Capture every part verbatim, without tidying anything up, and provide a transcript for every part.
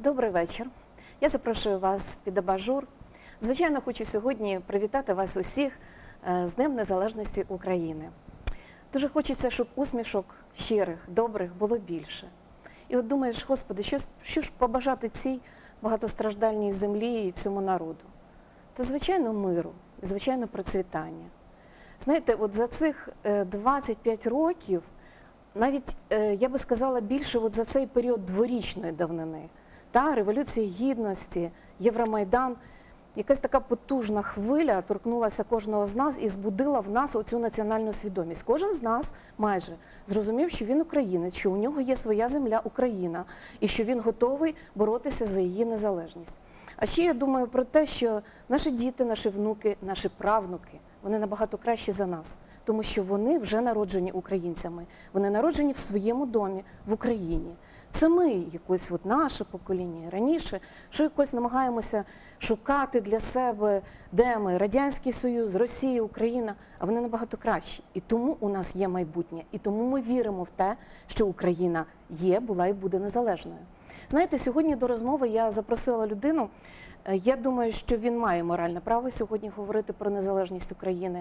Добрий вечір. Я запрошую вас під абажур. Звичайно, хочу сьогодні привітати вас усіх з Днем Незалежності України. Дуже хочеться, щоб усмішок щирих, добрих було більше. І от думаєш, Господи, що, що ж побажати цій багатостраждальній землі і цьому народу? Та, звичайно, миру, звичайно, процвітання. Знаєте, от за цих двадцять п'ять років, навіть, я би сказала, більше от за цей період дворічної давнини, та Революції Гідності, Євромайдан, якась така потужна хвиля торкнулася кожного з нас і збудила в нас оцю національну свідомість. Кожен з нас майже зрозумів, що він українець, що у нього є своя земля Україна і що він готовий боротися за її незалежність. А ще я думаю про те, що наші діти, наші внуки, наші правнуки, вони набагато кращі за нас, тому що вони вже народжені українцями, вони народжені в своєму домі, в Україні. Це ми, якось от наше покоління, раніше, що якось намагаємося шукати для себе, де ми, Радянський Союз, Росія, Україна, а вони набагато кращі. І тому у нас є майбутнє, і тому ми віримо в те, що Україна є, була і буде незалежною. Знаєте, сьогодні до розмови я запросила людину, я думаю, що він має моральне право сьогодні говорити про незалежність України.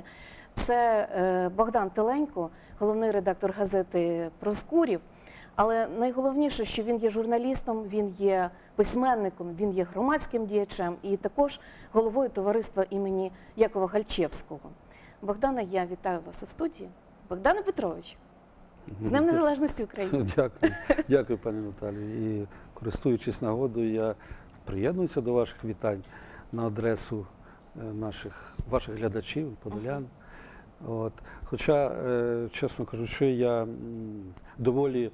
Це Богдан Теленько, головний редактор газети «Проскурів». Але найголовніше, що він є журналістом, він є письменником, він є громадським діячем і також головою товариства імені Якова Гальчевського. Богдане, я вітаю вас у студії. Богдане Петрович, з Днем Незалежності України. Дякую, дякую, пані Наталію. І користуючись нагодою, я приєднуюся до ваших вітань на адресу наших, ваших глядачів, подолян. От. Хоча, чесно кажучи, я доволі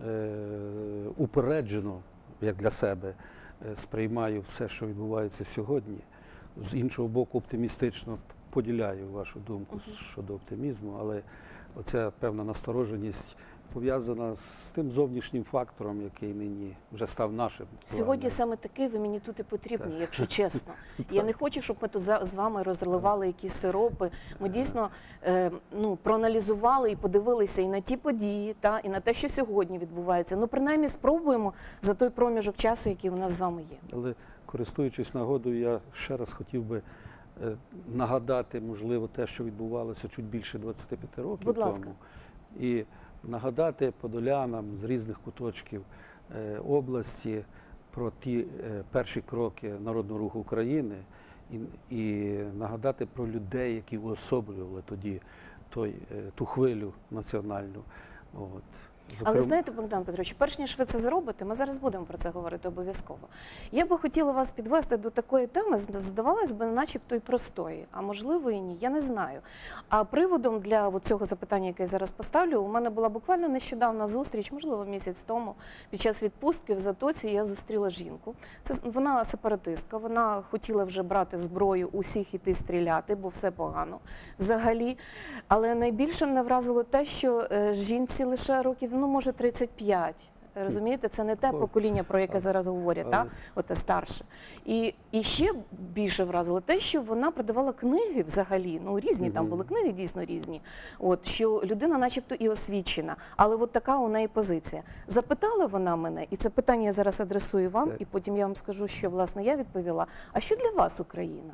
упереджено, як для себе, сприймаю все, що відбувається сьогодні. З іншого боку, оптимістично поділяю вашу думку uh-huh. щодо оптимізму, але оця певна настороженість пов'язана з тим зовнішнім фактором, який мені вже став нашим. Сьогодні саме такий ви мені тут і потрібні, так. Якщо чесно. Я не хочу, щоб ми тут з вами розливали якісь сиропи. Ми дійсно е, ну, проаналізували і подивилися і на ті події, та, і на те, що сьогодні відбувається. Ну, принаймні, спробуємо за той проміжок часу, який у нас з вами є. Але, користуючись нагодою, я ще раз хотів би е, нагадати, можливо, те, що відбувалося чуть більше двадцяти п'яти років Будь ласка. тому. І нагадати подолянам з різних куточків е, області про ті е, перші кроки Народного Руху України і, і нагадати про людей, які уособлювали тоді той, е, ту хвилю національну. От. Зокрем... Але знаєте, Богдан Петрович, перш ніж ви це зробите, ми зараз будемо про це говорити обов'язково. Я би хотіла вас підвести до такої теми, здавалось би, начебто і простої, а можливо і ні, я не знаю. А приводом для цього запитання, яке я зараз поставлю, у мене була буквально нещодавна зустріч, можливо, місяць тому, під час відпустки в Затоці я зустріла жінку. Це, вона сепаратистка, вона хотіла вже брати зброю, усіх іти стріляти, бо все погано взагалі. Але найбільше мене вразило те, що жінці лише років, ну, може, тридцять п'ять. Розумієте, це не те покоління, про яке зараз говорять, та? Оте старше. І, і ще більше вразило те, що вона продавала книги взагалі, ну різні, там були книги дійсно різні, от, що людина начебто і освічена, але от така у неї позиція. Запитала вона мене, і це питання я зараз адресую вам, і потім я вам скажу, що, власне, я відповіла. А що для вас Україна?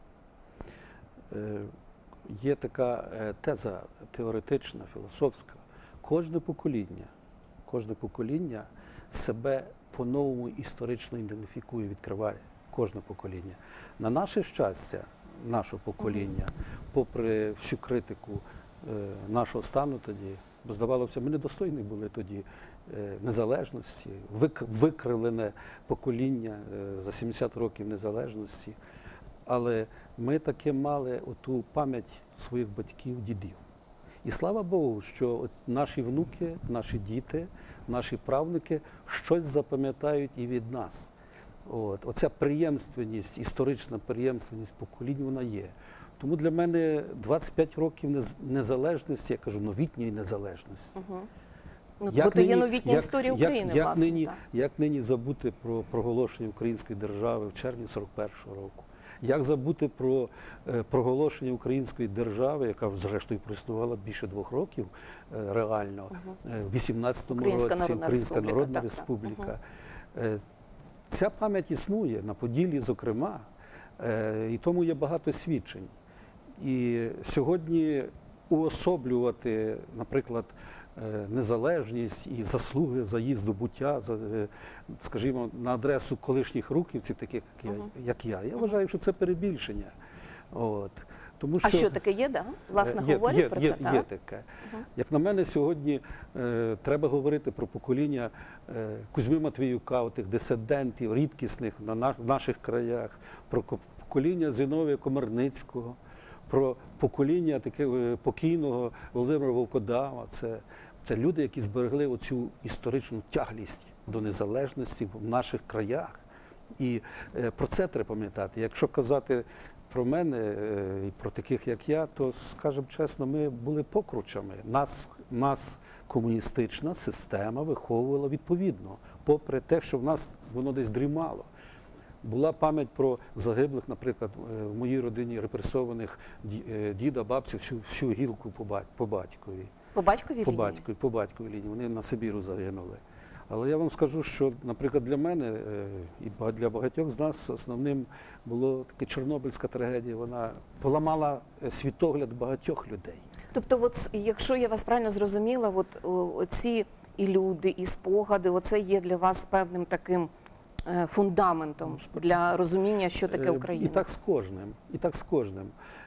Е, є така теза теоретична, філософська. Кожне покоління, кожне покоління себе по-новому історично ідентифікує, відкриває. Кожне покоління. На наше щастя, нашого покоління, попри всю критику е, нашого стану тоді, бо здавалося, ми недостойні були тоді е, незалежності, вик, викривлене покоління е, за сімдесят років незалежності, але ми таки мали оту пам'ять своїх батьків, дідів. І слава Богу, що наші внуки, наші діти, наші правнуки щось запам'ятають і від нас. От. Оця преємственність, історична преємственність поколінь, вона є. Тому для мене двадцять п'ять років незалежності, я кажу, новітньої незалежності. Угу. Ну, бо то є новітня як, історія України, як, як власне. Нині, так. Як нині забути про проголошення української держави в червні сорок першого року? Як забути про е, проголошення української держави, яка зрештою проіснувала більше двох років е, реально, uh-huh. е, в вісімнадцятому році Українська Народна Республіка. Республіка. Uh-huh. Е, ця пам'ять існує на Поділлі, зокрема, е, і тому є багато свідчень. І сьогодні уособлювати, наприклад, е, незалежність і заслуги за її здобуття, за, е, скажімо, на адресу колишніх руківців, таких як я, як я, я вважаю, що це перебільшення. От. Тому А що таке є, да? Власне, є, говорять є, про є, це, так? Є таке. Угу. Як на мене, сьогодні е, треба говорити про покоління е, Кузьми Матвіюка, тих дисидентів, рідкісних на, на в наших краях, про покоління Зіновія Комарницького, про покоління таке, покійного Володимира Вовкодава. Це, це люди, які зберегли оцю історичну тяглість до незалежності в наших краях. І е, про це треба пам'ятати. Якщо казати про мене е, і про таких, як я, то, скажімо чесно, ми були покручами. Нас, нас комуністична система виховувала відповідно, попри те, що в нас воно десь дрімало. Була пам'ять про загиблих, наприклад, в моїй родині репресованих діда, бабцю, всю, всю гілку по, бать, по батькові. По батьковій по лінії? Батькові, по батьковій лінії. Вони на Сибіру загинули. Але я вам скажу, що, наприклад, для мене і для багатьох з нас основним було таке Чорнобильська трагедія. Вона поламала світогляд багатьох людей. Тобто, от, якщо я вас правильно зрозуміла, от, оці і люди, і спогади, оце є для вас певним таким е, фундаментом для розуміння, що таке Україна. І так з кожним. І так з кожним.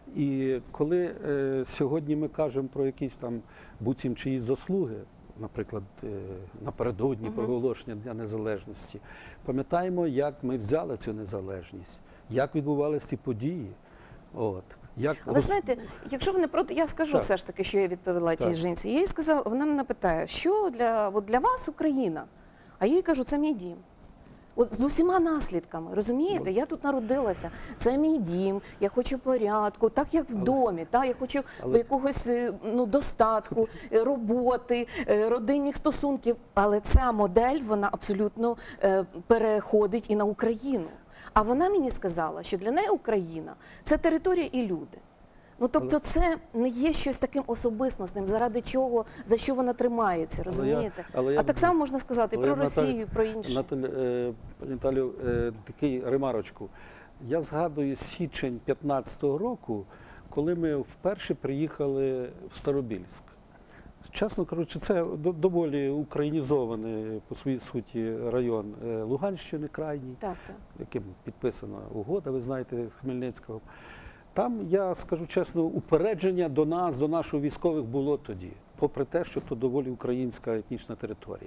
І коли е, сьогодні ми кажемо про якісь там буцім чиїсь заслуги, наприклад, напередодні uh-huh. проголошення Дня Незалежності, пам'ятаємо, як ми взяли цю незалежність, як відбувалися ці події. От. Як... Ви знаєте, якщо ви не проти, я скажу так. все ж таки, що я відповіла тій жінці. Я їй сказала, вона мене питає, що для, от для вас Україна? А я їй кажу, це мій дім. От з усіма наслідками, розумієте? Я тут народилася, це мій дім, я хочу порядку, так як в але, домі, так? Я хочу але, якогось ну, достатку, роботи, родинних стосунків. Але ця модель, вона абсолютно е, переходить і на Україну. А вона мені сказала, що для неї Україна – це територія і люди. Ну, тобто це не є щось таким особистісним, заради чого, за що вона тримається, розумієте? Але я, але а я, так само можна сказати і про Росію, і про інше. Наталя, е, Наталю, е, такий ремарочку. Я згадую січень п'ятнадцятого року, коли ми вперше приїхали в Старобільськ. Чесно кажучи, це доволі українізований по своїй суті район Луганщини крайній, так, так. яким підписана угода, ви знаєте, з Хмельницького. Там, я скажу чесно, упередження до нас, до наших військових було тоді, попри те, що це доволі українська етнічна територія.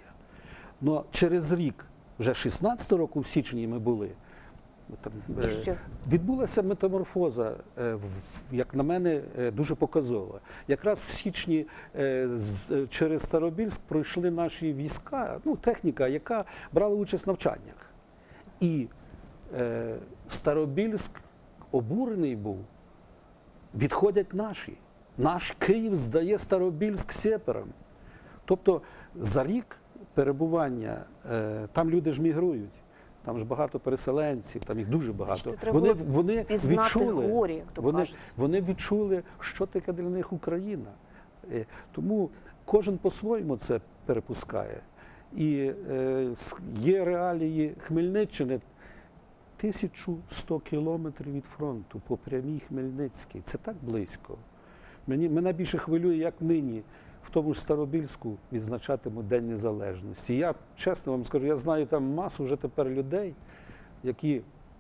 Но через рік, вже шістнадцятого року, в січні ми були, там, е, відбулася метаморфоза, е, в, як на мене, е, дуже показова. Якраз в січні е, з, через Старобільськ пройшли наші війська, ну, техніка, яка брала участь в навчаннях. І е, Старобільськ обурений був. Відходять наші. Наш Київ здає Старобільськ сєперам. Тобто за рік перебування, е, там люди ж мігрують, там ж багато переселенців, там їх дуже багато. Вони, вони, відчули, горі, як то вони, вони відчули, що таке для них Україна. Е, тому кожен по-своєму це перепускає. І е, є реалії Хмельниччини, тисяча сто кілометрів від фронту по прямій Хмельницькій. Це так близько. Мені, мене більше хвилює, як нині в тому ж Старобільську відзначатимуть День Незалежності. Я, чесно вам скажу, я знаю там масу вже тепер людей, які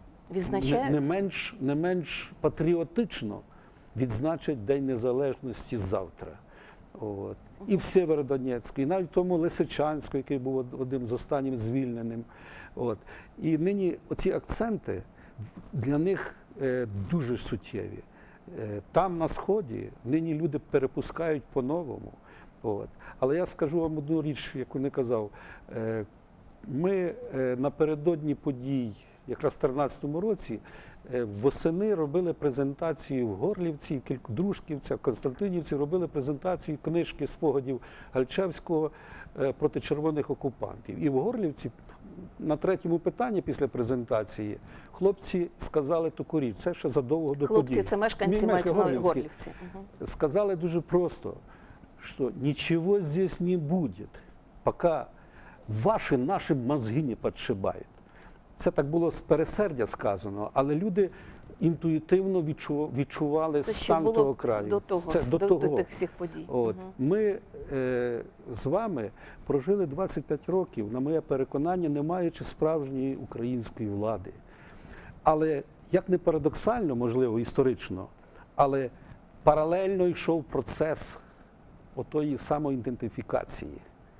не, не, менш, не менш патріотично відзначать День Незалежності завтра. От. І в Сєвєродонецьку, і навіть в тому Лисичанську, який був одним з останнім звільненим. От. І нині оці акценти для них е, дуже суттєві. Е, там на Сході нині люди перепускають по-новому. От. Але я скажу вам одну річ, яку не казав. Е, ми е, напередодні подій, якраз в тринадцятому році, е, восени робили презентацію в Горлівці, в Дружківцях, в Константинівці, робили презентацію книжки спогадів Гальчевського е, проти червоних окупантів. І в Горлівці на третьому питанні після презентації хлопці сказали таку річ, це ще задовго до подій. Хлопці, це мешканці Горлівці. Угу. Сказали дуже просто, що нічого здесь не буде, поки ваші наші мозги не підшибають. Це так було з пересердя сказано, але люди інтуїтивно відчу- відчували Це ще стан було того краю. до того, Це до, до до того. тих всіх подій. От. Мгм. Ми е, з вами прожили двадцять п'ять років, на моє переконання, не маючи справжньої української влади. Але, як не парадоксально, можливо, історично, але паралельно йшов процес отої самоідентифікації.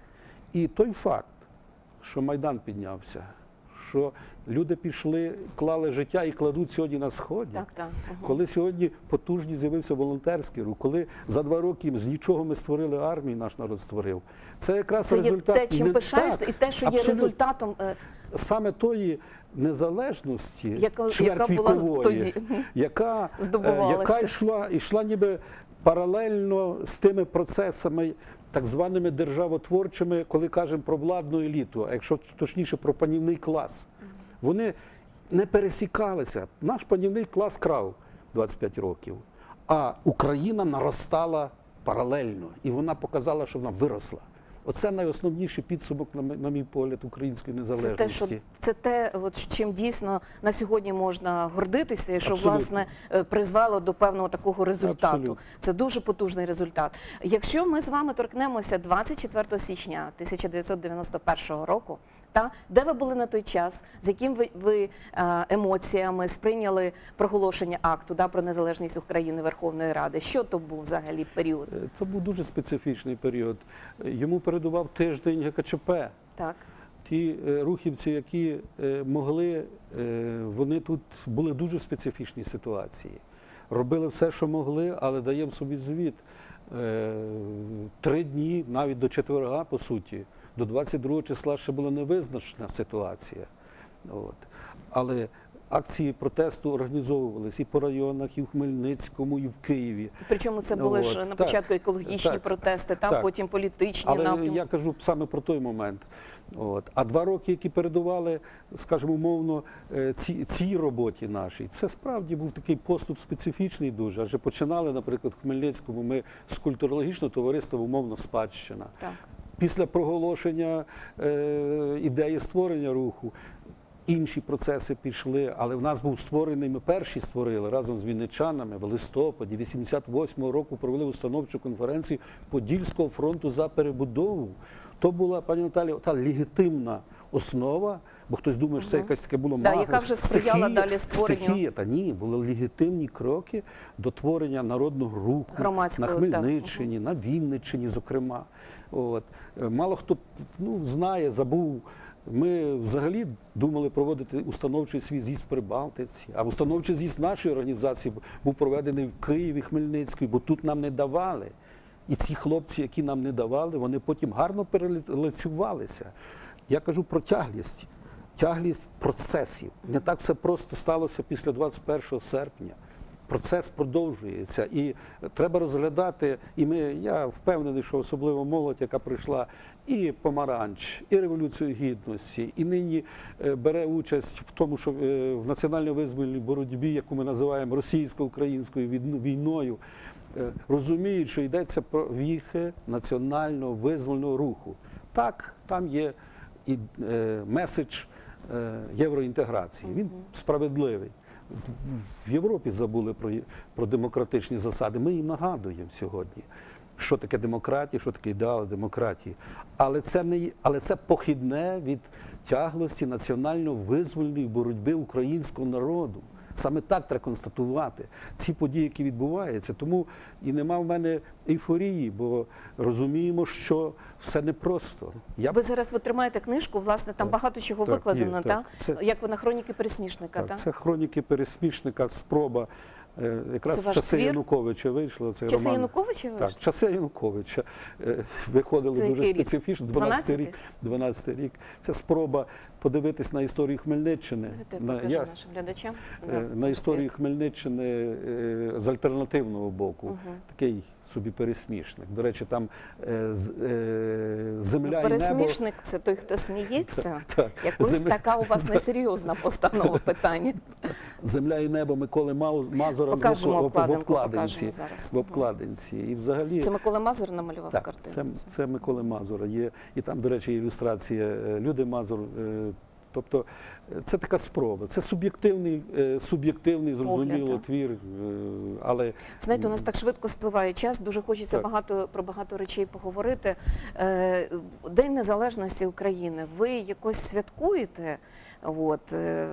І той факт, що Майдан піднявся, що люди пішли, клали життя і кладуть сьогодні на Сході, Так, так. Мгм. коли сьогодні потужні з'явився волонтерський рух, коли за два роки з нічого ми створили армію, наш народ створив. Це якраз Це є результат. те, чим не- пишаєшся, так, і те, що є абсолютно. результатом, е, Саме тої незалежності, яка, яка була чвертьвікової, тоді. яка, е, Здобувалася. яка йшла, йшла ніби паралельно з тими процесами, так званими державотворчими, коли кажемо про владну еліту, а якщо точніше про панівний клас. Вони не пересікалися. Наш панівний клас крав двадцять п'ять років, а Україна наростала паралельно, і вона показала, що вона виросла. Оце найосновніший підсумок, на мій- на мій погляд, української Це незалежності. те, що це те, от чим дійсно на сьогодні можна гордитися, і що Абсолютно. власне е, призвело до певного такого результату. Абсолютно. Це дуже потужний результат. Якщо ми з вами торкнемося двадцять четвертого січня тисяча дев'ятсот дев'яносто першого року, та де ви були на той час, з яким ви, ви е, емоціями сприйняли проголошення акту да, про незалежність України Верховної Ради? Що то був взагалі період? Е, Це був дуже специфічний період. Е, Йому передував тиждень Ге Ка Че Пе. Так. Ті е, рухівці, які е, могли, е, вони тут були в дуже специфічній ситуації. Робили все, що могли, але даємо собі звіт. Е, Три дні, навіть до четверга, по суті, до двадцять другого числа ще була невизначена ситуація. От. Але акції протесту організовувалися і по районах, і в Хмельницькому, і в Києві. Причому це були От, ж на так, початку екологічні так, протести, там так. потім політичні Але напрямки. я кажу саме про той момент. От. А два роки, які передували, скажімо, умовно, е, ці, цій роботі нашій, це справді був такий поступ специфічний дуже. Адже починали, наприклад, в Хмельницькому ми з культурологічного товариства «Умовно спадщина». Так. Після проголошення е, ідеї створення руху інші процеси пішли, але в нас був створений, ми перші створили разом з вінничанами в листопаді вісімдесят восьмого року провели установчу конференцію Подільського фронту за перебудову. То була, пані Наталі, та легітимна основа, бо хтось думає, що це якась таке було Да, магія, яка вже сприяла стихія, далі створенню. Стихія, та ні, були легітимні кроки до творення народного руху на Громадського, так. Хмельниччині, на Вінниччині, зокрема. От. Е, Мало хто ну, знає, забув. Ми взагалі думали проводити установчий свій з'їзд в Прибалтиці, а установчий з'їзд нашої організації був проведений в Києві, Хмельницькій, бо тут нам не давали. І ці хлопці, які нам не давали, вони потім гарно перелицювалися. Я кажу про тяглість, тяглість процесів. Не так все просто сталося після двадцять першого серпня. Процес продовжується, і треба розглядати, і ми, я впевнений, що особливо молодь, яка прийшла і Помаранч, і Революцію Гідності, і нині е, бере участь в тому, що е, в національно-визвольній боротьбі, яку ми називаємо російсько-українською відно- війною, е, розуміють, що йдеться про віхи національного визвольного руху. Так, там є і е, меседж е, євроінтеграції, він справедливий. В- В Європі забули про, про демократичні засади. Ми їм нагадуємо сьогодні, що таке демократія, що таке ідеал демократії. Але це, не, є- але це похідне від тяглості національно-визвольної боротьби українського народу. Саме так треба констатувати ці події, які відбуваються. Тому і нема в мене ейфорії, бо розуміємо, що все непросто. Я Ви зараз ви тримаєте книжку, власне, там багато чого Так, викладено, є, та? так. Це- Як вона хроніки пересмішника, Так, та? це хроніки пересмішника, спроба. е, Якраз Це в ваш часи твір? Януковича вийшло цей Часи роман. Януковича ви Так, ж? в часи Януковича е, виходили Це дуже який рік? специфічно. дванадцятий рік. дванадцятий? дванадцятий рік. Це спроба подивитись на історію Хмельниччини. Давайте На, покажу я, нашим глядачам. е, Да, на ось історію це. Хмельниччини е, з альтернативного боку. Мгм. Такий собі пересмішник. До речі, там е, з- е, земля Ну, і небо. пересмішник – це той, хто сміється. Так, Якось земля- така у вас несерйозна постанова питання. Земля і небо Миколи Мау- Мазура в Покажемо оп- в обкладинку, обкладинці. покажемо зараз. В обкладинці. І взагалі Це Микола Мазур намалював так, картину. це, це Миколи Мазура. Є, і там, до речі, ілюстрація е, Люди Мазур, е, Тобто е, це така спроба. Це суб'єктивний, е, суб'єктивний, зрозуміло, так. твір, е, але Знаєте, у нас так швидко спливає час, дуже хочеться Так. багато про багато речей поговорити. Е, День Незалежності України. Ви якось святкуєте? От, е,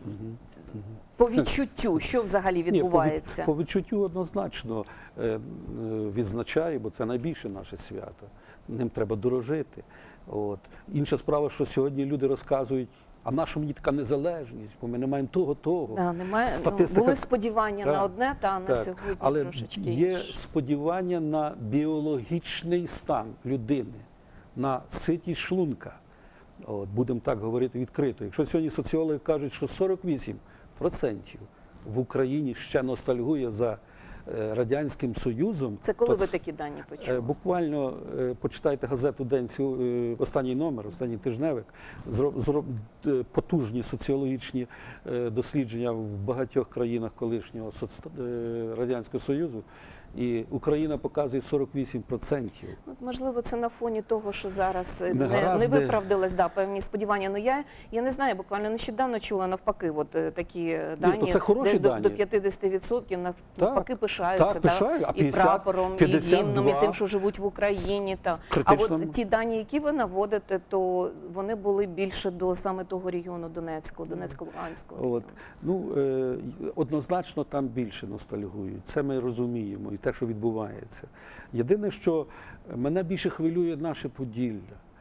по відчуттю, що взагалі Ні, по від- відбувається? По відчуттю однозначно е, е, відзначаю, бо це найбільше наше свято. Ним треба дорожити. От. Інша справа, що сьогодні люди розказують, а наша мені така незалежність, бо ми не маємо того, того. Да, немає, ну, Статистика- були сподівання Так, на одне, та на Так, сьогодні але трошечки є інше. сподівання на біологічний стан людини, на ситість шлунка. От, будемо так говорити відкрито. Якщо сьогодні соціологи кажуть, що сорок вісім відсотків в Україні ще ностальгує за е, Радянським Союзом, Це коли то ви ц- такі дані Е, почули? Буквально е, почитайте газету «День», цю, е, останній номер, останній тижневик, зро- зро- е, потужні соціологічні е, дослідження в багатьох країнах колишнього соц- е, Радянського Союзу. І Україна показує сорок вісім відсотків. Ну, можливо, це на фоні того, що зараз е, не, не Негаразди. виправдились да, певні сподівання. Ну я, я не знаю, буквально нещодавно чула навпаки, от е, такі е, дані, то це хороші десь до, дані. до п'ятдесят відсотків нав- Так, навпаки пишаються так, да, пишаю, а і п'ятдесят, прапором, і п'ятдесят гімном, і два. тим, що живуть в Україні. Та. А Критично. от ті дані, які ви наводите, то вони були більше до саме того регіону Донецького, Донецько-Луганського. От. Ну, е, однозначно там більше ностальгують. Це ми розуміємо і те, що відбувається. Єдине, що мене більше хвилює наше Поділля,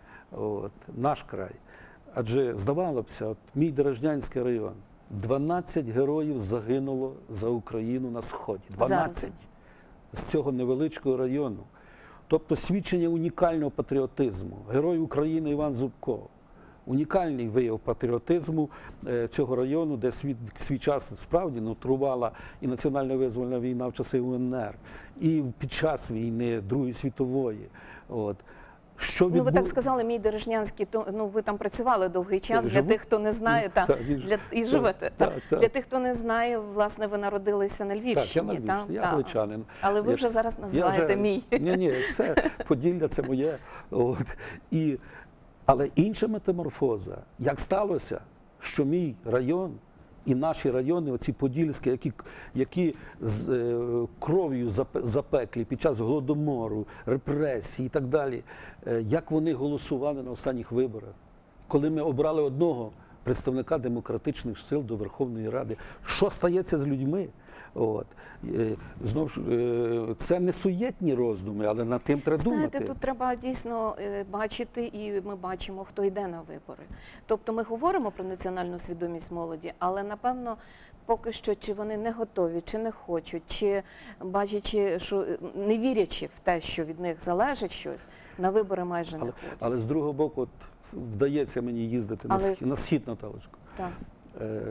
от, наш край. Адже, здавалося б, от, мій Дорожнянський район, дванадцять героїв загинуло за Україну на Сході. дванадцять з цього невеличкого району. Тобто свідчення унікального патріотизму. Герой України Іван Зубко. Унікальний вияв патріотизму е, цього району, де свій, свій час справді ну, трувала і національна визвольна війна в часи У Н Р, і під час війни Другої світової. От. Що Ну, ви відбу- так сказали, мій Дорожнянський, то ну ви там працювали довгий час. Живу. Для тих, хто не знає, та Так, і ж- для і так, живете. так, та. так. Для тих, хто не знає, власне, ви народилися на Так, я Львівщині. на Львівщині, та? я Та. галичанин. Але ви Я- вже зараз Я називаєте вже- мій. Ні, ні, це Поділля, це моє. От. І, але інша метаморфоза. Як сталося, що мій район і наші райони, оці подільські, які, які з е, кров'ю запе- запеклі під час голодомору, репресій і так далі, е, як вони голосували на останніх виборах, коли ми обрали одного представника демократичних сил до Верховної Ради. Що стається з людьми? От. Е, Знову ж, е, це не суєтні роздуми, але над тим треба Знаєте, думати. тут треба дійсно е, бачити, і ми бачимо, хто йде на вибори. Тобто ми говоримо про національну свідомість молоді, але напевно поки що чи вони не готові, чи не хочуть, чи бачачи, що е, не вірячи в те, що від них залежить щось, на вибори майже не Але, ходять. але з другого боку, от, вдається мені їздити на, Але- схід, на схід, Наталочко. Так. Е,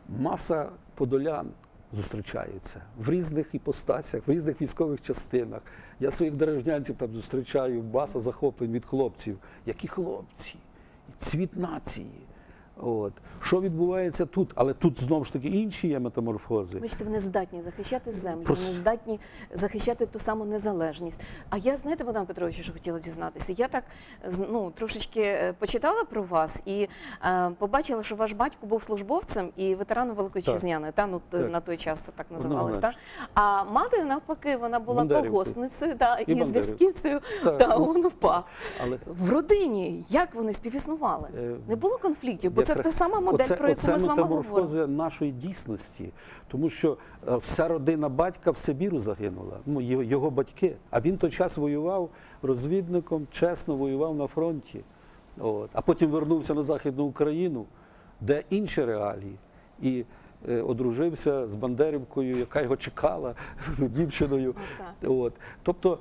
маса подолян зустрічаються в різних іпостасях, в різних військових частинах. Я своїх дорожнянців там зустрічаю, маса захоплень від хлопців. Які хлопці? Цвіт нації. От. Що відбувається тут? Але тут знову ж таки інші є метаморфози. Бачите, вони здатні захищати землю, Прос- вони здатні захищати ту саму незалежність. А я, знаєте, Богдан Петрович, що хотіла дізнатися? Я так з- ну, трошечки е, почитала про вас і е, побачила, що ваш батько був службовцем і ветераном Великої Так. Вітчизняної, та, ну, т- Так. на той час це так називалось. Та? Однозначно. А мати, навпаки, вона була Бандерівкою. колгоспницею та, і, Бандерівкою. зв'язківцею Так. та ОНУПА. Але В родині як вони співіснували? Е, Не було конфліктів, бо це Якраз- та сама модель, оце, про яку оце ми з вами говоримо. метаморфози нашої дійсності, тому що е, вся родина батька в Сибіру загинула, ну, його, його батьки, а він той час воював розвідником, чесно воював на фронті, от. А потім вернувся на Західну Україну, де інші реалії, і е, одружився з Бандерівкою, яка його чекала, дівчиною. Отак. От. Тобто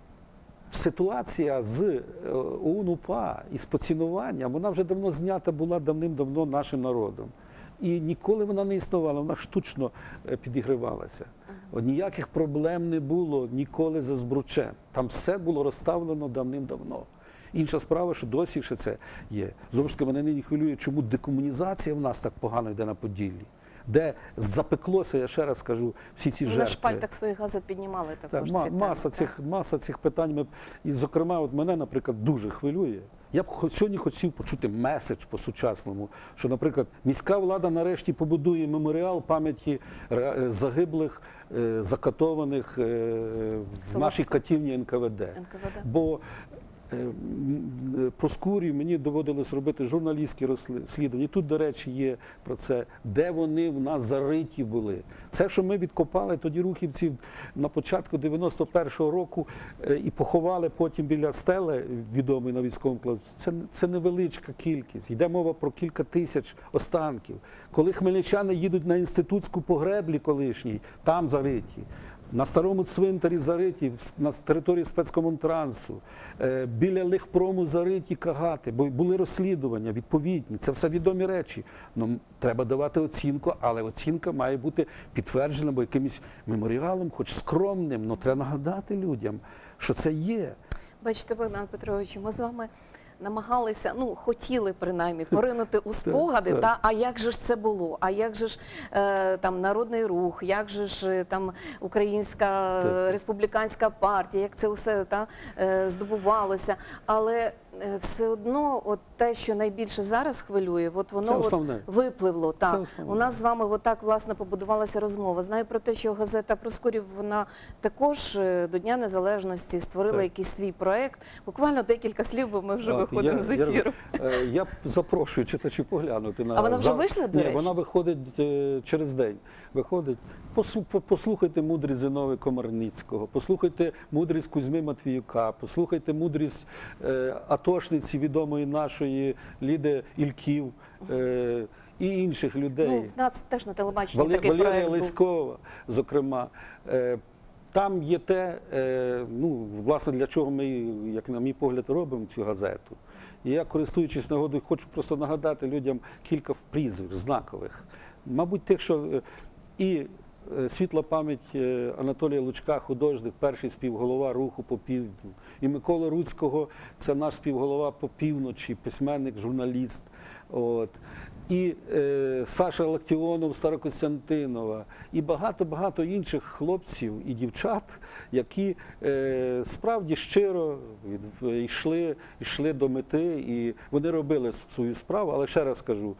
ситуація з е, ОУН-УПА і з поцінуванням, вона вже давно знята була давним-давно нашим народом. І ніколи вона не існувала, вона штучно е, підігривалася. От ніяких проблем не було ніколи за Збручем. Там все було розставлено давним-давно. Інша справа, що досі ще це є. Знову ж таки, мене нині хвилює, чому декомунізація в нас так погано йде на Поділлі. Де запеклося, я ще раз кажу, всі ці На жертви. шпальтах своїх газет піднімали Так, також ма- ці теми, маса, так. цих, маса цих питань. Ми, і, зокрема, от мене, наприклад, дуже хвилює, Я б хо- сьогодні хотів почути меседж по-сучасному, що, наприклад, міська влада нарешті побудує меморіал пам'яті ре- е, загиблих, е, закатованих е, в Солодко. нашій катівні ен ка ве де. ен ка ве де. Бо е, м, е, про Скурію мені доводилось робити журналістські розслідування. Тут, до речі, є про це, де вони в нас зариті були. Це, що ми відкопали тоді рухівців на початку дев'яносто першого року е, і поховали потім біля стели, відомий на військовому кладовищі, це, це невеличка кількість. Йде мова про кілька тисяч останків. Коли хмельничани їдуть на інститутську погреблі колишній, там зариті. На старому цвинтарі зариті, в- на території спецкомунтрансу, е, біля Лихпрому зариті кагати, бо були розслідування відповідні. Це все відомі речі. Ну, треба давати оцінку, але оцінка має бути підтверджена, бо якимось меморіалом, хоч скромним, але треба нагадати людям, що це є. Бачите, Богдан Петрович, ми з вами намагалися, ну, хотіли принаймні поринути у спогади, так. та, а як же ж це було, а як же ж е, там народний рух, як же ж е, там Українська е, Так. республіканська партія, як це все та, е, здобувалося, але е, все одно от те, що найбільше зараз хвилює, от Це воно от основне. випливло. Це Так. основне. У нас з вами отак, власне, побудувалася розмова. Знаю про те, що газета Проскурів, вона також е, до Дня Незалежності створила Так. якийсь свій проект. Буквально декілька слів, бо ми вже От, виходимо я- з я- ефіру. е, Я б запрошую читачів поглянути на А вона вже зав- вийшла, до Ні, речі? вона виходить е, через день. Виходить. Послу- по- Послухайте мудрість Зиновия Комарницького, послухайте мудрість Кузьми Матвіюка, послухайте мудрість е, атошниці відомої нашої Ліди Ільків е, і інших людей. Ну, в нас теж на телебаченні Вале- такий Валерія проект був. Лиськова, зокрема. Е, Там є те, е, ну, власне, для чого ми, як на мій погляд, робимо цю газету. І я, користуючись нагодою, хочу просто нагадати людям кілька прізвищ знакових. Мабуть, тих, що е, і е, світла пам'ять е, Анатолія Лучка, художник, перший співголова руху по півдню. І Микола Руцького, це наш співголова по півночі, письменник, журналіст. От. І е, Саша Лактіонов, Старокостянтинова, і багато-багато інших хлопців і дівчат, які е, справді щиро від- йшли, йшли до мети, і вони робили свою справу. Але ще раз кажу,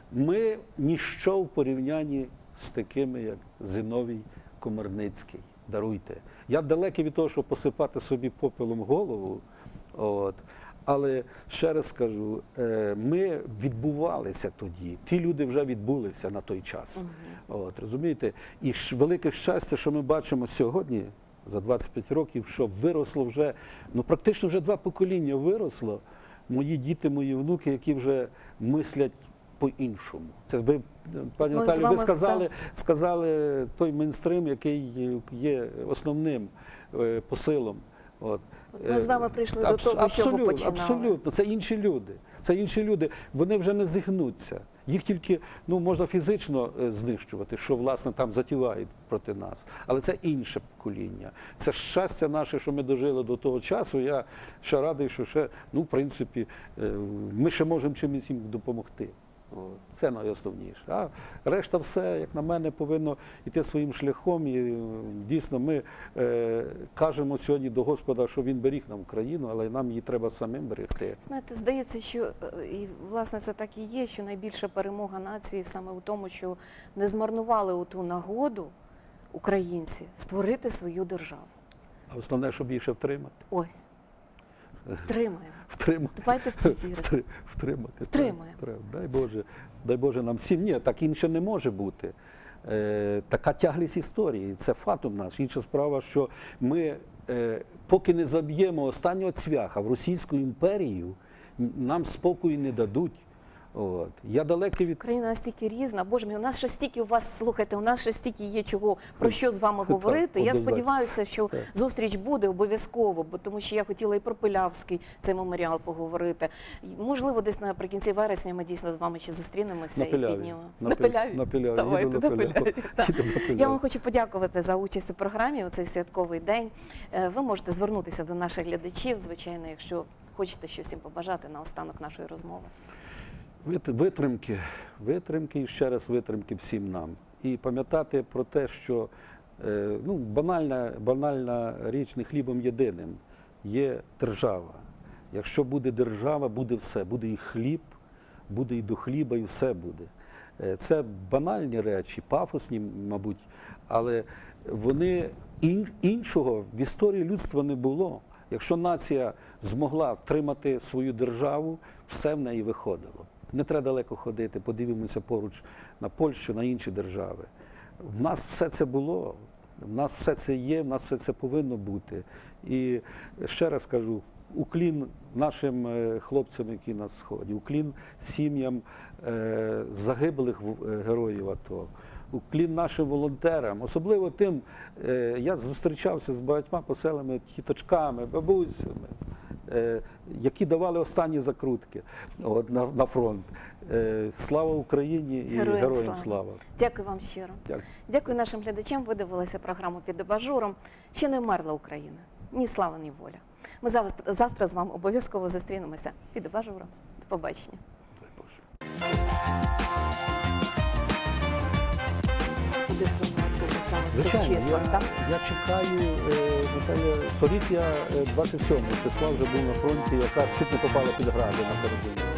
ми ніщо в порівнянні з такими, як Зиновій Комарницький. Даруйте. Я далекий від того, щоб посипати собі попелом голову. От. Але ще раз скажу, е, ми відбувалися тоді. Ті люди вже відбулися на той час. От, розумієте? І ж велике щастя, що ми бачимо сьогодні, за двадцять п'ять років, що виросло вже, ну практично вже два покоління виросло. Мої діти, мої внуки, які вже мислять по-іншому. Це ви, пані Ми з Наталі, ви вами, сказали, так. сказали той мейнстрим, який є основним е, посилом. От. Ми з вами прийшли до Абс- того, з чого абсолютно, починали. Абсолютно, це інші люди. Це інші люди. Вони вже не зігнуться. Їх тільки ну, можна фізично е, знищувати, що власне там затівають проти нас. Але це інше покоління. Це щастя наше, що ми дожили до того часу. Я ще радий, що ще, ну, в принципі, е, ми ще можемо чимось їм допомогти. О, Це найосновніше. А решта все, як на мене, повинно йти своїм шляхом. І е, дійсно ми е, кажемо сьогодні до Господа, що Він беріг нам Україну, але нам її треба самим берегти. Знаєте, здається, що е, і власне це так і є, що найбільша перемога нації саме у тому, що не змарнували оту нагоду українці створити свою державу. А основне, щоб її ще втримати. Ось. Втримаємо. Втримати. Давайте в це вірити. Втри- Втримати. Втримаємо. Треба, треба. Дай Боже, дай Боже нам всім. Ні, так інше не може бути. Е, така тяглість історії, це фатум наш. Інша справа, що ми, е, поки не заб'ємо останнього цвяха в Російську імперію, н- нам спокою не дадуть. От. Я далекий від Україна настільки різна. Боже мій, у нас ще стільки у вас, слухайте, у нас ще стільки є чого, про що з вами говорити. Я однозначно. сподіваюся, що Так. зустріч буде обов'язково, бо тому що я хотіла і про Пилявський цей меморіал поговорити. І, можливо, десь наприкінці вересня ми дійсно з вами ще зустрінемося на і Пиляві. піднімемо. На На Пил- Пиляві? на Пиляві. Давайте, Їду на на Пиляву. Пиляві, так. Їду на Пиляву. Я вам хочу подякувати за участь у програмі у цей святковий день. Е, Ви можете звернутися до наших глядачів, звичайно, якщо хочете щось їм побажати на останок нашої розмови. Вит- Витримки, витримки і ще раз витримки всім нам. І пам'ятати про те, що е, ну, банальна, банальна річ не хлібом єдиним є держава. Якщо буде держава, буде все. Буде і хліб, буде і до хліба, і все буде. Е, Це банальні речі, пафосні, мабуть, але вони ін- іншого в історії людства не було. Якщо нація змогла втримати свою державу, все в неї виходило. Не треба далеко ходити, подивимося поруч на Польщу, на інші держави. В нас все це було, в нас все це є, в нас все це повинно бути. І ще раз кажу, уклін нашим е, хлопцям, які на Сході, уклін сім'ям е, загиблих в- е, героїв АТО, уклін нашим волонтерам, особливо тим, е, я зустрічався з багатьма поселеними тіточками, бабусями, е, які давали останні закрутки от, на, на фронт. Е, Слава Україні і Героям героям, слава. слава. Дякую вам щиро. Дякую. Дякую нашим глядачам. Ви дивилися програму «Під абажуром». Ще не вмерла Україна. Ні слава, ні воля. Ми завтра, завтра з вами обов'язково зустрінемося під абажуром. До побачення. Дай Боже. Буде в зону АТО, от саме з цим Звичайно, числом, я, так? я чекаю, е, Наталя, торік я е, двадцять сьомого числа вже був на фронті, якраз чуть не попала під гради на передовій.